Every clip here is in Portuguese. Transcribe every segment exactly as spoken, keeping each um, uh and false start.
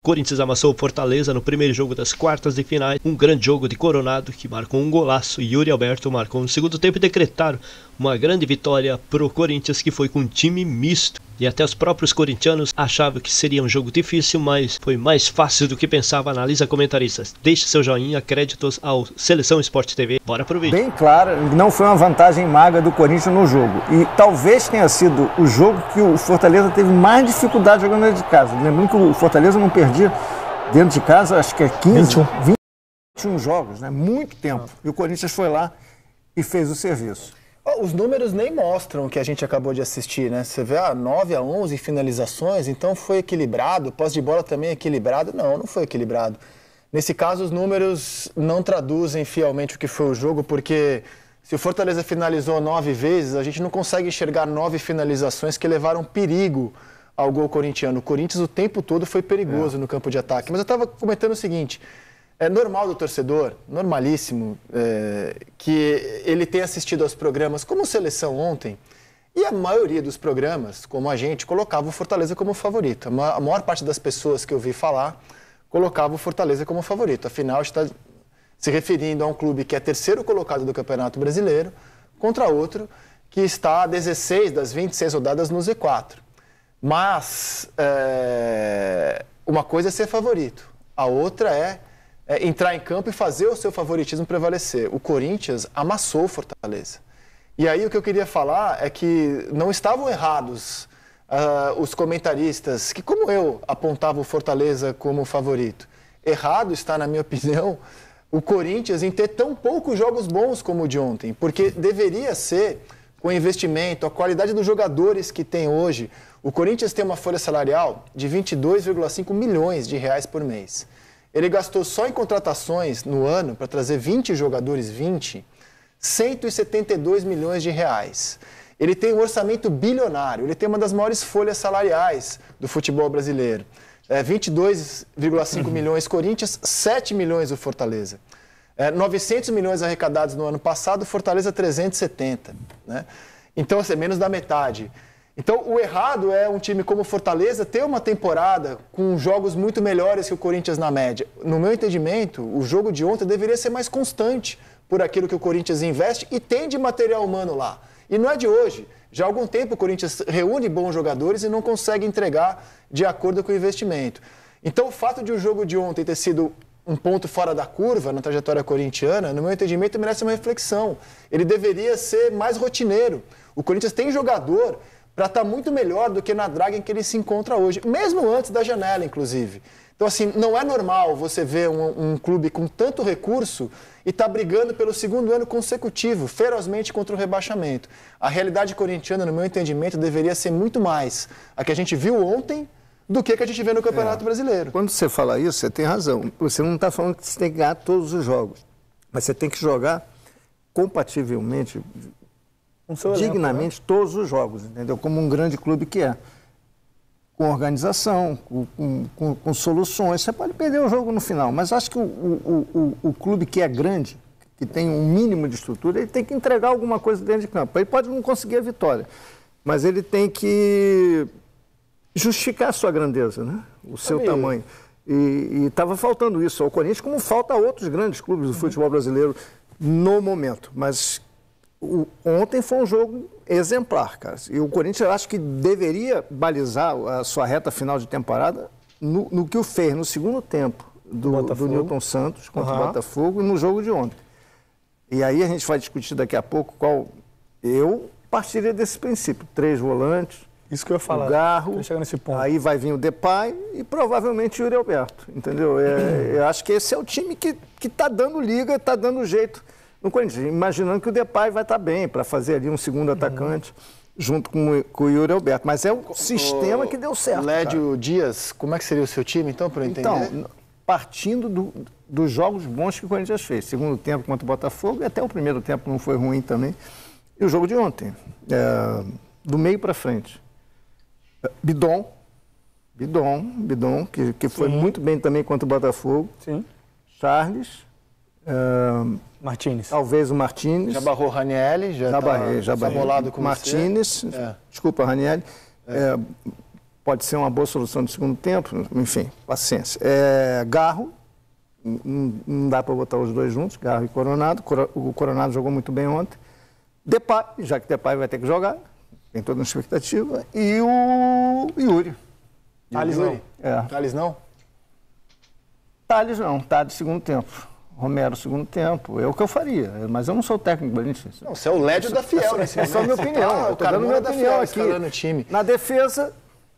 Corinthians amassou o Fortaleza no primeiro jogo das quartas de finais. Um grande jogo de Coronado, que marcou um golaço, e Yuri Alberto marcou no segundo tempo e decretaram uma grande vitória pro Corinthians, que foi com um time misto. E até os próprios corintianos achavam que seria um jogo difícil, mas foi mais fácil do que pensava. Analisa comentaristas. Deixe seu joinha, créditos ao Seleção Esporte T V. Bora pro vídeo. Bem claro, não foi uma vantagem magra do Corinthians no jogo. E talvez tenha sido o jogo que o Fortaleza teve mais dificuldade jogando dentro de casa. Lembrando que o Fortaleza não perdia dentro de casa, acho que é quinze, vinte e um jogos, né? Muito tempo. E o Corinthians foi lá e fez o serviço. Os números nem mostram o que a gente acabou de assistir, né? Você vê, ah, nove a onze finalizações, então foi equilibrado, posse de bola também equilibrado. Não, não foi equilibrado. Nesse caso, os números não traduzem fielmente o que foi o jogo, porque se o Fortaleza finalizou nove vezes, a gente não consegue enxergar nove finalizações que levaram perigo ao gol corintiano. O Corinthians o tempo todo foi perigoso é. no campo de ataque. Mas eu estava comentando o seguinte... É normal do torcedor, normalíssimo, é, que ele tenha assistido aos programas como Seleção ontem, e a maioria dos programas, como a gente, colocava o Fortaleza como favorito. A maior parte das pessoas que eu vi falar colocava o Fortaleza como favorito. Afinal, está se referindo a um clube que é terceiro colocado do Campeonato Brasileiro contra outro que está a dezesseis das vinte e seis rodadas no Z quatro. Mas é, uma coisa é ser favorito, a outra é É entrar em campo e fazer o seu favoritismo prevalecer. O Corinthians amassou o Fortaleza. E aí o que eu queria falar é que não estavam errados uh, os comentaristas que, como eu, apontavam o Fortaleza como favorito. Errado está, na minha opinião, o Corinthians em ter tão poucos jogos bons como o de ontem. Porque deveria ser, com o investimento, a qualidade dos jogadores que tem hoje. O Corinthians tem uma folha salarial de vinte e dois vírgula cinco milhões de reais por mês. Ele gastou só em contratações no ano, para trazer vinte jogadores, vinte, cento e setenta e dois milhões de reais. Ele tem um orçamento bilionário, ele tem uma das maiores folhas salariais do futebol brasileiro. É, vinte e dois vírgula cinco milhões Corinthians, sete milhões o Fortaleza. É, novecentos milhões arrecadados no ano passado, Fortaleza trezentos e setenta. Né? Então, assim, menos da metade. Então, o errado é um time como o Fortaleza ter uma temporada com jogos muito melhores que o Corinthians na média. No meu entendimento, o jogo de ontem deveria ser mais constante por aquilo que o Corinthians investe e tem de material humano lá. E não é de hoje. Já há algum tempo o Corinthians reúne bons jogadores e não consegue entregar de acordo com o investimento. Então, o fato de o jogo de ontem ter sido um ponto fora da curva na trajetória corintiana, no meu entendimento, merece uma reflexão. Ele deveria ser mais rotineiro. O Corinthians tem jogador para estar muito melhor do que na draga em que ele se encontra hoje, mesmo antes da janela, inclusive. Então, assim, não é normal você ver um, um clube com tanto recurso e estar tá brigando pelo segundo ano consecutivo, ferozmente contra o rebaixamento. A realidade corintiana, no meu entendimento, deveria ser muito mais a que a gente viu ontem do que a que a gente vê no Campeonato é. Brasileiro. Quando você fala isso, você tem razão. Você não está falando que você tem que ganhar todos os jogos, mas você tem que jogar compativelmente, dignamente, elenco, né? Todos os jogos, entendeu? Como um grande clube que é. Com organização, com, com, com soluções. Você pode perder o jogo no final, mas acho que o, o, o, o clube que é grande, que tem um mínimo de estrutura, ele tem que entregar alguma coisa dentro de campo. Ele pode não conseguir a vitória, mas ele tem que justificar a sua grandeza, né? O seu Amigo. tamanho. E estava faltando isso ao Corinthians, como falta a outros grandes clubes do futebol brasileiro no momento. Mas o, ontem foi um jogo exemplar, cara. E o Corinthians, eu acho que deveria balizar a sua reta final de temporada no, no que o fez no segundo tempo do, do Nilton Santos contra uhum. o Botafogo e no jogo de ontem. E aí a gente vai discutir daqui a pouco qual... Eu partiria desse princípio. Três volantes, isso que eu ia falar. O Garro, nesse ponto. Aí vai vir o Depay e provavelmente o Yuri Alberto, entendeu? É, eu acho que esse é o time que está dando liga, está dando jeito no Corinthians, imaginando que o Depay vai estar bem para fazer ali um segundo atacante uhum. junto com, com o Yuri Alberto. Mas é o sistema o, que deu certo. Lédio cara. Dias, como é que seria o seu time, então, para eu entender? Então, partindo do, dos jogos bons que o Corinthians fez. Segundo tempo contra o Botafogo, e até o primeiro tempo não foi ruim também. E o jogo de ontem, é, do meio para frente. Bidon, Bidon, Bidon, que, que foi muito bem também contra o Botafogo. Sim. Charles. Uh, Martínez. Talvez o Martínez. Já barrou o Ranielli, já, já tá barrei, já barrei. bolado com Martínez, é. desculpa, Ranielli. É. É, pode ser uma boa solução de segundo tempo, enfim, paciência. É, Garro, não, não dá para botar os dois juntos, Garro e Coronado. O Coronado jogou muito bem ontem. Depay, já que Depay vai ter que jogar, tem toda uma expectativa. E o Yuri. Thales não? É. Thales não? Thales não, Thales segundo tempo. Romero segundo tempo, é o que eu faria, mas eu não sou técnico do Corinthians. Não, você é o Lédio da Fiel nesse momento. Essa é a minha opinião, Tá, eu o cara dando minha da opinião Fiel aqui. escalando o time. Na defesa,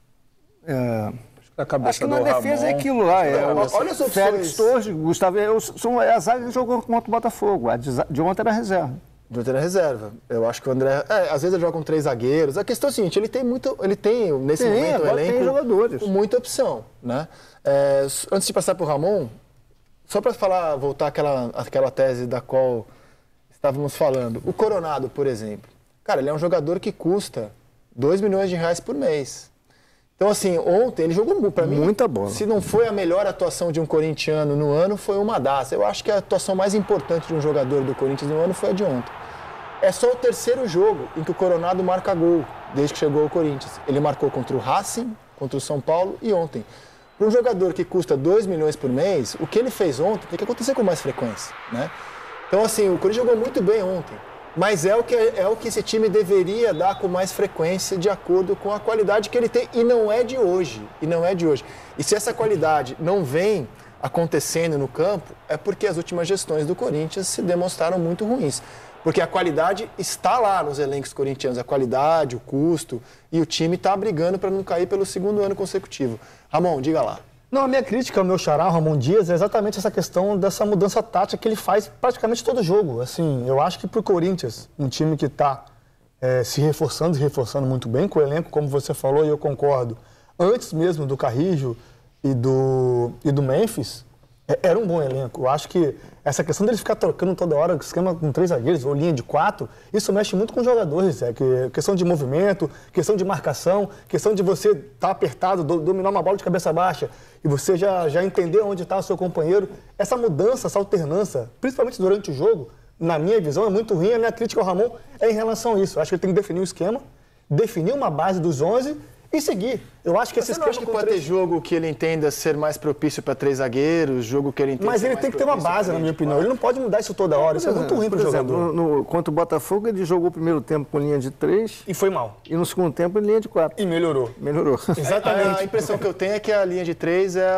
é, Na cabeça acho que na do defesa Ramon. é aquilo lá. É, Olha o as opções. Félix Torres, Gustavo, eu, sou, é a zaga que jogou contra o Botafogo, a de, de ontem era reserva. De ontem era reserva. Eu acho que o André... É, às vezes ele joga com três zagueiros. A questão é a seguinte, ele tem muito... Ele tem, nesse Tem, momento, um agora tem elenco jogadores. com muita opção, né? É, antes de passar para o Ramon, só para falar, voltar àquela, àquela tese da qual estávamos falando. O Coronado, por exemplo. Cara, ele é um jogador que custa dois milhões de reais por mês. Então, assim, ontem ele jogou, para mim... Muita bola. Se não foi a melhor atuação de um corintiano no ano, foi uma das. Eu acho que a atuação mais importante de um jogador do Corinthians no ano foi a de ontem. É só o terceiro jogo em que o Coronado marca gol, desde que chegou ao Corinthians. Ele marcou contra o Racing, contra o São Paulo e ontem. Para um jogador que custa dois milhões por mês, o que ele fez ontem tem que acontecer com mais frequência, né? Então, assim, o Corinthians jogou muito bem ontem, mas é o, que, é o que esse time deveria dar com mais frequência de acordo com a qualidade que ele tem, e não é de hoje, e não é de hoje. E se essa qualidade não vem acontecendo no campo, é porque as últimas gestões do Corinthians se demonstraram muito ruins. Porque a qualidade está lá nos elencos corintianos, a qualidade, o custo, e o time está brigando para não cair pelo segundo ano consecutivo. Ramon, diga lá. Não, a minha crítica ao meu xará, Ramon Dias, é exatamente essa questão dessa mudança tática que ele faz praticamente todo jogo. Assim, eu acho que para o Corinthians, um time que está é, se reforçando e reforçando muito bem, com o elenco, como você falou, e eu concordo, antes mesmo do Carrijo e do, e do Memphis, é, era um bom elenco. Eu acho que essa questão dele ficar trocando toda hora o esquema com três zagueiros ou linha de quatro, isso mexe muito com os jogadores. É que, questão de movimento, questão de marcação, questão de você estar tá apertado, do, dominar uma bola de cabeça baixa e você já, já entender onde está o seu companheiro. Essa mudança, essa alternância, principalmente durante o jogo, na minha visão, é muito ruim. A minha crítica ao Ramon é em relação a isso. Eu acho que ele tem que definir um esquema, definir uma base dos onze e seguir. Eu acho que esse Você não acha que pode três... ter jogo que ele entenda ser mais propício para três zagueiros, jogo que ele entenda Mas ser ele mais tem que ter uma base, na minha opinião. Ele não pode mudar isso toda hora. Isso é muito ruim para o jogador. No, no, contra o Botafogo, ele jogou o primeiro tempo com linha de três. E foi mal. E no segundo tempo, em linha de quatro. E melhorou. Melhorou. Exatamente. A, a impressão que eu tenho é que a linha de três é,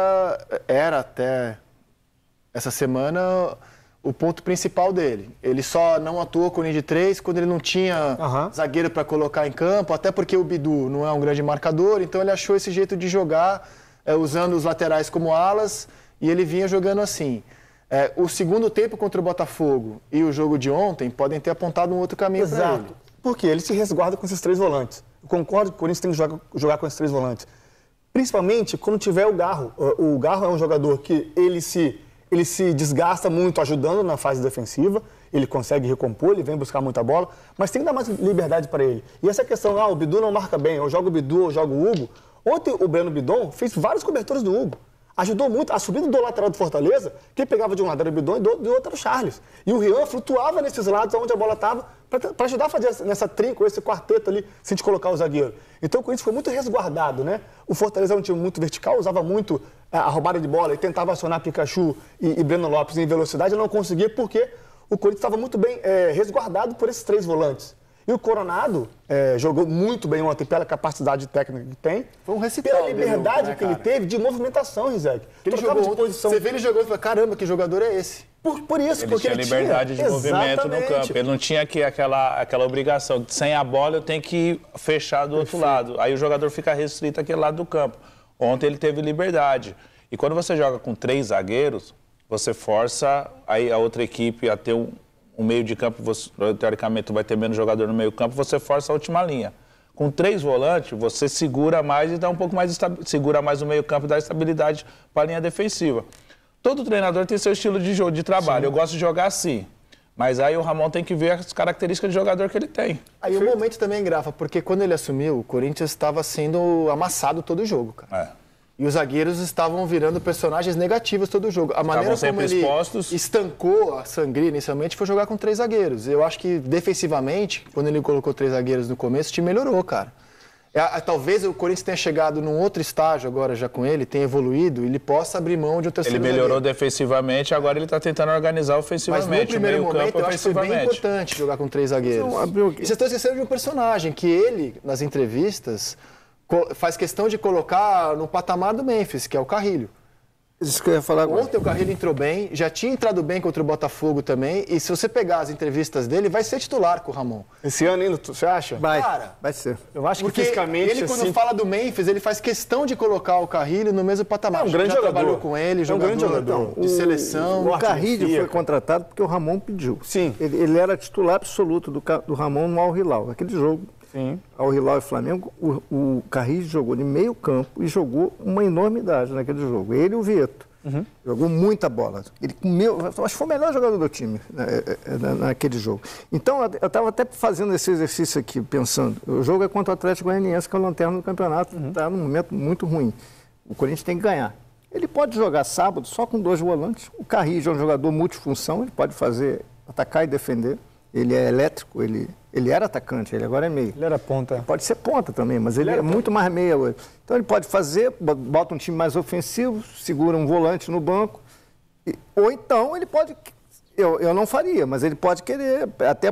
era até essa semana o ponto principal dele. Ele só não atuou com linha de três quando ele não tinha uhum. zagueiro para colocar em campo, até porque o Bidu não é um grande marcador, então ele achou esse jeito de jogar, é, usando os laterais como alas, e ele vinha jogando assim. É, o segundo tempo contra o Botafogo e o jogo de ontem podem ter apontado um outro caminho para ele. Porque ele se resguarda com esses três volantes. Eu concordo que o Corinthians tem que jogar, jogar com esses três volantes. Principalmente quando tiver o Garro. O, o Garro é um jogador que ele se... Ele se desgasta muito ajudando na fase defensiva, ele consegue recompor, ele vem buscar muita bola, mas tem que dar mais liberdade para ele. E essa questão, ah, o Bidu não marca bem, eu jogo o Bidu, eu jogo o Hugo. Ontem o Breno Bidon fez vários cobertores do Hugo. Ajudou muito. A subida do lateral do Fortaleza, quem pegava de um lado era o Bidon e do, do outro era o Charles. E o Rian flutuava nesses lados onde a bola estava para ajudar a fazer nessa trinca, esse quarteto ali, sem te colocar o zagueiro. Então o Corinthians foi muito resguardado, né? O Fortaleza é um time muito vertical, usava muito a roubada de bola e tentava acionar Pikachu e, e Breno Lopes em velocidade, não conseguia porque o Corinthians estava muito bem é, resguardado por esses três volantes. E o Coronado é, jogou muito bem ontem pela capacidade técnica que tem. Foi um recital. Pela liberdade dele, né, que ele teve de movimentação, Rizek. Ele jogou de posição. Você vê ele jogando e fala, caramba, que jogador é esse? Por, por isso, ele porque tinha ele liberdade tinha. de movimento Exatamente. no campo. Ele não tinha aqui aquela, aquela obrigação. Sem a bola, eu tenho que fechar do Perfeito. outro lado. Aí o jogador fica restrito àquele lado do campo. Ontem ele teve liberdade. E quando você joga com três zagueiros, você força aí a outra equipe a ter um, um meio de campo, você, teoricamente vai ter menos jogador no meio campo, você força a última linha. Com três volantes, você segura mais e dá um pouco mais de segura mais o meio campo e dá estabilidade para a linha defensiva. Todo treinador tem seu estilo de jogo, de trabalho. Sim. Eu gosto de jogar assim. Mas aí o Ramon tem que ver as características de jogador que ele tem. Aí o momento também, Grafa, porque quando ele assumiu, o Corinthians estava sendo amassado todo o jogo, cara. É. E os zagueiros estavam virando personagens negativos todo o jogo. A maneira como ele expostos. estancou a Sangria inicialmente foi jogar com três zagueiros. Eu acho que defensivamente, quando ele colocou três zagueiros no começo, o time melhorou, cara. É, talvez o Corinthians tenha chegado num outro estágio agora já com ele, tenha evoluído, ele possa abrir mão de um terceiro Ele melhorou zagueiro. defensivamente, agora ele está tentando organizar ofensivamente. Mas no primeiro meio momento campo, eu acho que foi bem importante jogar com três zagueiros. Não, abriu... E vocês estão esquecendo de um personagem que ele, nas entrevistas, faz questão de colocar no patamar do Memphis, que é o Carrilho. Isso que eu ia falar agora. Ontem o Carrilho entrou bem, já tinha entrado bem contra o Botafogo também, e se você pegar as entrevistas dele, vai ser titular com o Ramon. Esse ano ainda, você acha? Vai, Cara, vai ser. Eu acho que Porque fisicamente, ele, quando assim, fala do Memphis, ele faz questão de colocar o Carrilho no mesmo patamar. É um grande já jogador. trabalhou com ele, É um jogador grande jogador. de O- seleção. O Carrilho Artilharia, foi contratado porque o Ramon pediu. Sim. Ele, ele era titular absoluto do, Ca- do Ramon no Al Hilal. Aquele jogo, Sim. Al Hilal e Flamengo, o, o Carrilho jogou de meio campo e jogou uma enormidade naquele jogo. Ele e o Vieto. Uhum. Jogou muita bola. Ele comeu, acho que foi o melhor jogador do time né, na- naquele jogo. Então, eu estava até fazendo esse exercício aqui, pensando. O jogo é contra o Atlético Goianiense, que é o lanterna do campeonato. Está Uhum. num momento muito ruim. O Corinthians tem que ganhar. Ele pode jogar sábado só com dois volantes. O Carrillo é um jogador multifunção, ele pode fazer, atacar e defender. Ele é elétrico, ele, ele era atacante, ele agora é meio. Ele era ponta. Pode ser ponta também, mas ele, Ele é era ponta. muito mais meia hoje. Então ele pode fazer, bota um time mais ofensivo, segura um volante no banco. e- ou então ele pode. Eu, eu não faria, mas ele pode querer, até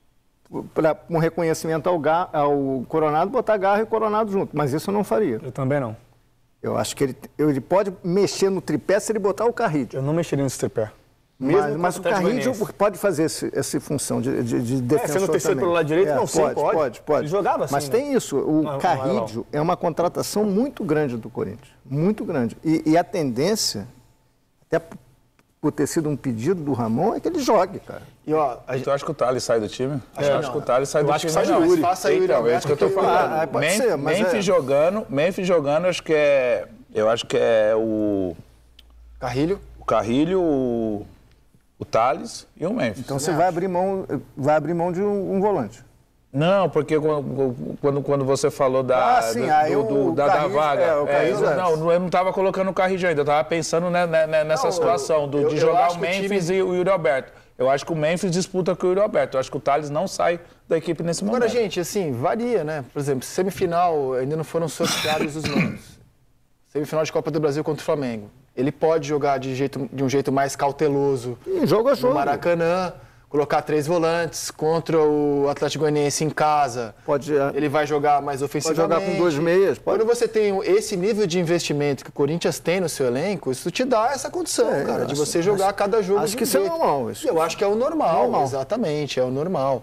para um reconhecimento ao, Ga- ao Coronado, botar Garra e Coronado junto. Mas isso eu não faria. Eu também não. Eu acho que ele, ele pode mexer no tripé se ele botar o Carrillo. Eu não mexeria nesse tripé. Mas, mas o contra Carrillo Goianiense. pode fazer esse- essa função de, de, de defensor sendo terceiro também. pelo lado direito, não, sim, pode, pode. pode, pode. Ele jogava assim, Mas né? tem isso, o Não, Carrillo não, é uma contratação muito grande do Corinthians, muito grande. E, e a tendência, até p- por ter sido um pedido do Ramon, é que ele jogue, cara. E ó, a gente... Tu acha que o Thales sai do time? Acho eu que acho não. que o Thales sai Eu do acho que time. sai do não. Yuri. Faça aí o Yuri Então, é isso que eu tô Alberto, falando. Ah, pode Men- ser, mas Memphis é- jogando, Memphis jogando, acho que é. Eu acho que é o, Carrilho. o Carrilho, o, o Thales e o Memphis. Então você vai abrir mão, vai abrir mão de um, um volante. Não, porque quando, quando, quando você falou da, Ah, sim, do- aí do- o do- da, da Carrillo- vaga. é, o Carrillo isso, é. não, eu não estava colocando o Carrillo ainda, eu estava pensando né, né, né, nessa Não, situação do, eu- de eu jogar acho o que o Memphis time- e o Yuri Alberto. Eu acho que o Memphis disputa com o Yuri Alberto. Eu acho que o Thales não sai da equipe nesse momento. Agora, gente, assim, varia, né? Por exemplo, semifinal, ainda não foram sorteados os nomes. Semifinal de Copa do Brasil contra o Flamengo. Ele pode jogar de, jeito, de um jeito mais cauteloso E jogo a no jogo. Maracanã, colocar três volantes contra o Atlético Goianiense em casa. Pode, é, Ele vai jogar mais pode ofensivamente. jogar com dois meias. Pode. Quando você tem esse nível de investimento que o Corinthians tem no seu elenco, isso te dá essa condição, É, cara, de acho- você jogar acho- cada jogo. acho de um que isso é jeito. normal, isso. Eu acho que é o normal, Normal. exatamente, é o normal.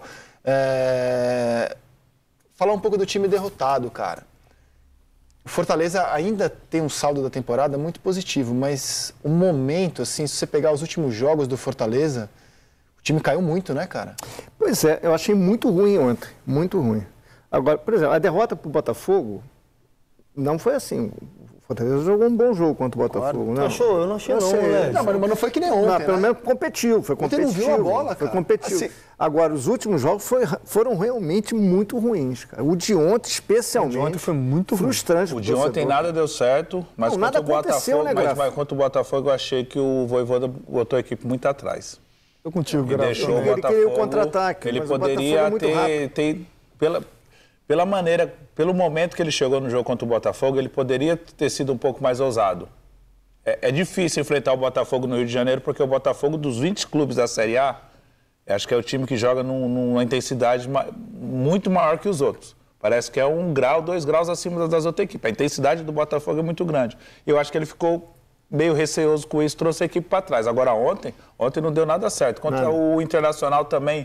É... Falar um pouco do time derrotado, cara. O Fortaleza ainda tem um saldo da temporada muito positivo, mas o momento, assim, se você pegar os últimos jogos do Fortaleza, o time caiu muito, né, cara? Pois é, eu achei muito ruim ontem, muito ruim. Agora, por exemplo, a derrota para o Botafogo não foi assim. O Fortaleza jogou um bom jogo contra o Botafogo. Não. achou? Eu não achei não, sei. moleque. Não, mas mas não foi que nem ontem, Não, pelo né? menos competiu, foi Ontem não competitivo. viu a bola, Foi cara. competitivo. Assim- Agora, os últimos jogos foi- foram realmente muito ruins, cara. O de ontem, especialmente. O de ontem foi muito ruim. frustrante. O pro de ontem torcedor. nada deu certo, mas Não, contra nada o Botafogo, aconteceu, né, mas, Grafa? mas contra o Botafogo eu achei que o Voivoda botou a equipe muito atrás. Tô contigo, E Grafa. deixou o Ele Botafogo. queria o contra-ataque, Ele mas o poderia Botafogo é muito ter, ter pela, pela maneira, pelo momento que ele chegou no jogo contra o Botafogo, ele poderia ter sido um pouco mais ousado. É, é difícil enfrentar o Botafogo no Rio de Janeiro, porque o Botafogo, dos vinte clubes da Série A, eu acho que é o time que joga num- numa intensidade ma- muito maior que os outros. Parece que é um grau, dois graus acima das outras equipes. A intensidade do Botafogo é muito grande. Eu acho que ele ficou meio receoso com isso, trouxe a equipe para trás. Agora ontem, ontem não deu nada certo. Contra Nada. o Internacional também,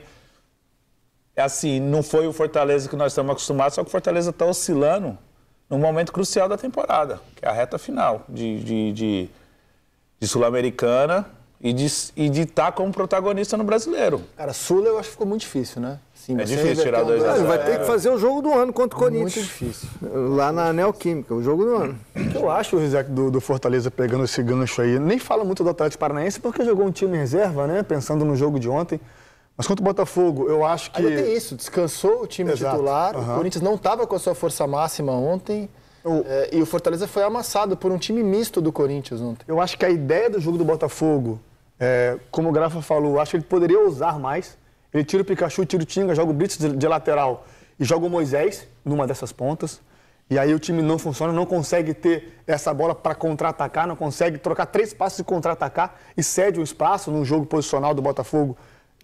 é assim, não foi o Fortaleza que nós estamos acostumados, só que o Fortaleza está oscilando num momento crucial da temporada, que é a reta final de, de, de, de Sul-Americana e de e de estar como protagonista no Brasileiro. Cara, Sula eu acho que ficou muito difícil, né? Sim, É você difícil reverter tirar um dois a dois Ele zero. vai ter que fazer o jogo do ano contra o Corinthians. Muito difícil. Lá na Neoquímica, o jogo do ano. O que eu acho, Rizek, do, do Fortaleza pegando esse gancho aí, nem fala muito do Atlético Paranaense porque jogou um time em reserva, né? Pensando no jogo de ontem. Mas contra o Botafogo, eu acho que... Ainda tem isso, descansou o time Exato. titular, Aham. o Corinthians não estava com a sua força máxima ontem, O- é, e o Fortaleza foi amassado por um time misto do Corinthians ontem. Eu acho que a ideia do jogo do Botafogo, é, como o Grafa falou, eu acho que ele poderia usar mais. Ele tira o Pikachu, tira o Tinga, joga o Brits de, de lateral e joga o Moisés numa dessas pontas. E aí o time não funciona, não consegue ter essa bola para contra-atacar, não consegue trocar três passos e contra-atacar e cede o espaço num jogo posicional do Botafogo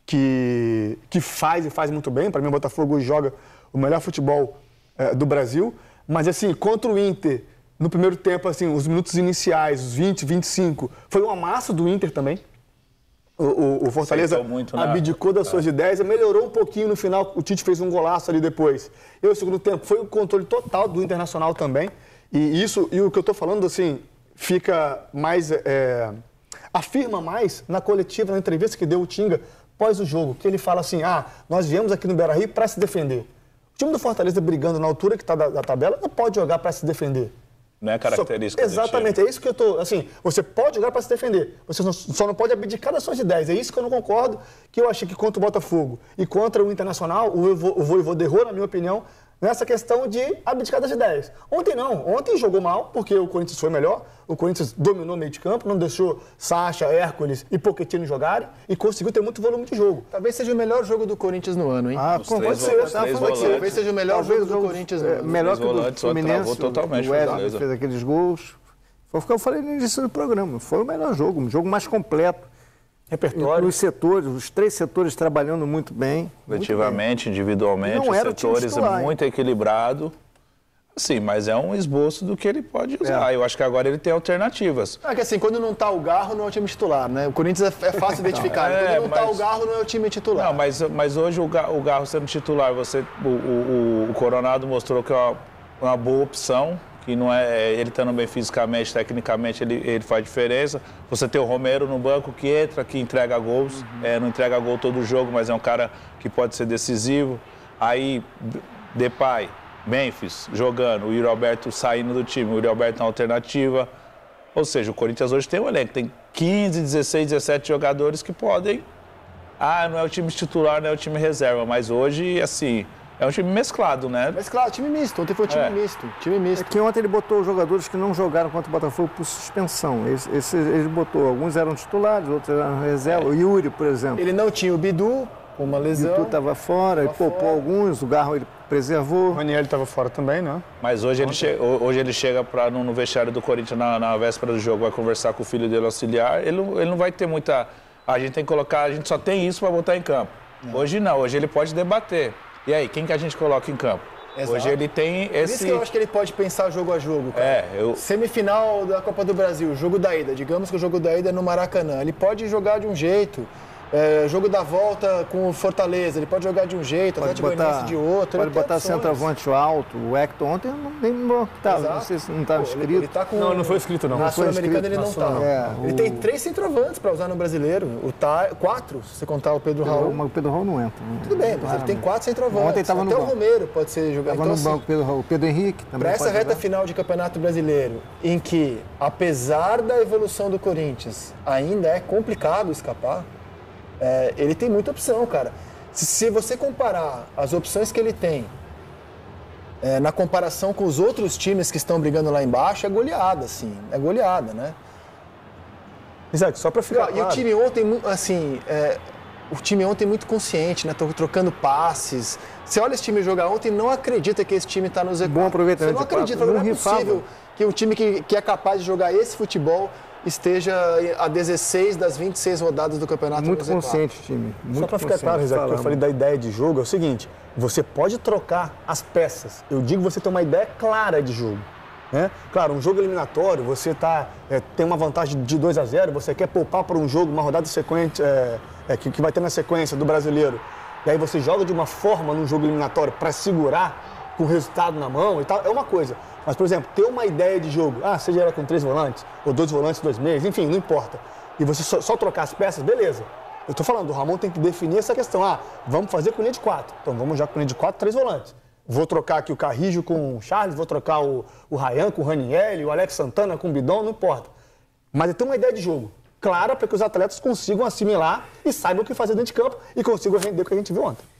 que, que faz e faz muito bem. Para mim, o Botafogo joga o melhor futebol é, do Brasil. Mas, assim, contra o Inter, no primeiro tempo, assim, os minutos iniciais, os vinte, vinte e cinco, foi um amasso do Inter também. O, o, o Fortaleza muito, né? abdicou das suas é. ideias, melhorou um pouquinho no final, o Tite fez um golaço ali depois. E o segundo tempo foi o controle total do Internacional também. E isso, e o que eu estou falando, assim, fica mais... É, afirma mais na coletiva, na entrevista que deu o Tinga pós o jogo, que ele fala assim, ah, nós viemos aqui no Beira-Rio para se defender. O time do Fortaleza brigando na altura que está da, da tabela não pode jogar para se defender. Não é característica só, Exatamente, é isso que eu estou... Assim, você pode jogar para se defender, você só não pode abdicar das suas ideias. É isso que eu não concordo, que eu achei que contra o Botafogo e contra o Internacional, o Vojvoda errou, na minha opinião, nessa questão de abdicar das ideias. Ontem não, ontem jogou mal, porque o Corinthians foi melhor, o Corinthians dominou o meio de campo, não deixou Sacha, Hércules e Pochettino jogarem e conseguiu ter muito volume de jogo. Talvez seja o melhor jogo do Corinthians no ano, hein? Ah, os pode ser. Volantes, ah, pode ser. Talvez seja o melhor Talvez jogo do Corinthians no é, ano. Melhor que o do Fluminense, totalmente, o Wesley fez aqueles gols. Foi o que eu falei no início do programa. Foi o melhor jogo, um jogo mais completo. Repertório. Os setores, os três setores trabalhando muito bem. Coletivamente, individualmente, os setores muito equilibrado. Sim, mas é um esboço do que ele pode usar. É. Eu acho que agora ele tem alternativas. É que assim, quando não tá o Garro, não é o time titular, né? O Corinthians é, é fácil identificar. É, quando não mas... tá o Garro, não é o time titular. Não, mas, mas hoje o Garro, o Garro sendo titular, você, o, o, o Coronado mostrou que é uma, uma boa opção. Que não é, ele estando bem fisicamente, tecnicamente, ele, ele faz diferença. Você tem o Romero no banco que entra, que entrega gols. Uhum. É, não entrega gol todo jogo, mas é um cara que pode ser decisivo. Aí, Depay, Memphis jogando, o Yuri Alberto saindo do time, o Yuri Alberto na alternativa. Ou seja, o Corinthians hoje tem um elenco, tem quinze, dezesseis, dezessete jogadores que podem... Ah, não é o time titular, não é o time reserva, mas hoje, assim... É um time mesclado, né? Mesclado, time misto. Ontem foi um time é. misto. Time misto. É que ontem ele botou jogadores que não jogaram contra o Botafogo por suspensão. Esse, esse, ele botou, alguns eram titulares, outros eram reserva. É. O Yuri, por exemplo. Ele não tinha o Bidu, com uma lesão. O Bidu estava fora, tava ele poupou fora. alguns, o Garro ele preservou. O Raniel estava fora também, né? Mas hoje ele, che hoje ele chega pra, no, no vestiário do Corinthians, na, na véspera do jogo, vai conversar com o filho dele auxiliar. Ele, ele não vai ter muita... A gente tem que colocar, a gente só tem isso para botar em campo. Não. Hoje não, hoje ele pode debater. E aí, quem que a gente coloca em campo? Exato. Hoje ele tem esse... Por isso que eu acho que ele pode pensar jogo a jogo, cara. É, eu... Semifinal da Copa do Brasil, jogo da ida. Digamos que o jogo da ida é no Maracanã. Ele pode jogar de um jeito. É, jogo da volta com o Fortaleza, ele pode jogar de um jeito, pode botar de outro. Pode botar centroavante alto. O Hector ontem não nem tá, não sei se não estava escrito. Ele, ele tá com... Não, não foi escrito não. Na Sul-Americana ele não está. É, ele o... tem três centroavantes para usar no Brasileiro. O ta... Quatro, se você contar o Pedro Raul. Mas o Pedro Raul não entra. Né? Tudo bem, mas ele tem quatro centroavantes. Ontem estava no Até banco. o Romero pode ser jogado. Estava então, no banco, Pedro Raul. Pedro Henrique também. Para essa reta jogar. final de Campeonato Brasileiro, em que, apesar da evolução do Corinthians, ainda é complicado escapar, É, ele tem muita opção, cara. Se, se você comparar as opções que ele tem é, na comparação com os outros times que estão brigando lá embaixo, é goleada, assim. É goleada, né? Exato, só pra ficar E claro. o time ontem, assim, é, o time ontem muito consciente, né? Trocando passes. Você olha esse time jogar ontem e não acredita que esse time está no Z quatro. Bom aproveitamento. Você não acredita, não, não é possível que um time que, que é capaz de jogar esse futebol esteja a dezesseis das vinte e seis rodadas do campeonato. Muito consciente o time. Muito Só para ficar claro, Rizek, que eu falei da ideia de jogo, é o seguinte, você pode trocar as peças. Eu digo você ter uma ideia clara de jogo. Né? Claro, um jogo eliminatório, você tá, é, tem uma vantagem de dois a zero, você quer poupar para um jogo, uma rodada sequente, é, é, que, que vai ter na sequência do brasileiro. E aí você joga de uma forma num jogo eliminatório para segurar com o resultado na mão e tal, é uma coisa. Mas, por exemplo, ter uma ideia de jogo, ah, seja ela com três volantes, ou dois volantes, dois meias, enfim, não importa. E você só, só trocar as peças, beleza. Eu estou falando, o Ramon tem que definir essa questão. Ah, vamos fazer com linha de quatro. Então vamos já com linha de quatro, três volantes. Vou trocar aqui o Carrijo com o Charles, vou trocar o, o Ryan com o Raniel, o Alex Santana com o Bidon, não importa. Mas é ter uma ideia de jogo clara para que os atletas consigam assimilar e saibam o que fazer dentro de campo e consigam render o que a gente viu ontem.